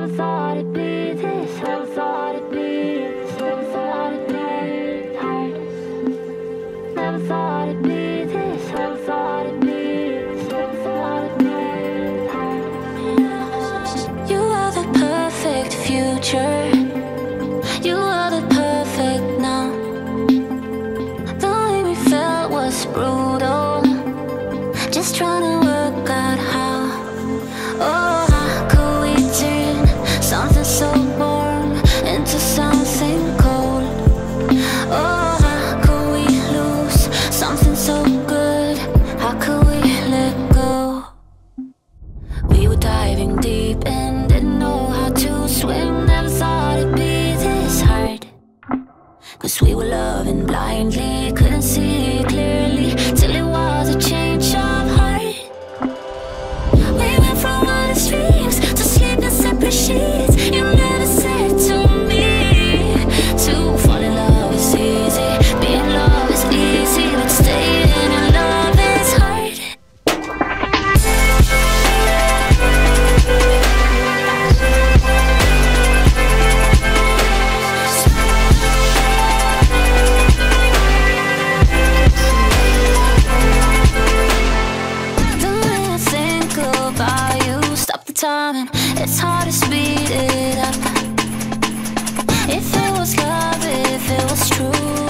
Never thought it'd be this, never thought it'd be this, never thought it'd be hard. Never thought it'd be this, never thought it'd be this, never thought it'd be hard. You are the perfect future. You are the perfect now. The way we felt was brutal. Just trying to work out how. Oh, how could we turn something so warm into something cold? Oh, how could we lose something so good? How could we let go? We were diving deep and didn't know how to swim. Never thought it'd be this hard. 'Cause we were loving blindly, couldn't see clearly till it was a change of heart. We went from honest dreams to sleep in separate sheets. You never said to me to fall in love is easy, be in love is easy, but staying in love is hard. The way I think about you, stop the time, it's hard to speed it up. If it was love, if it was true,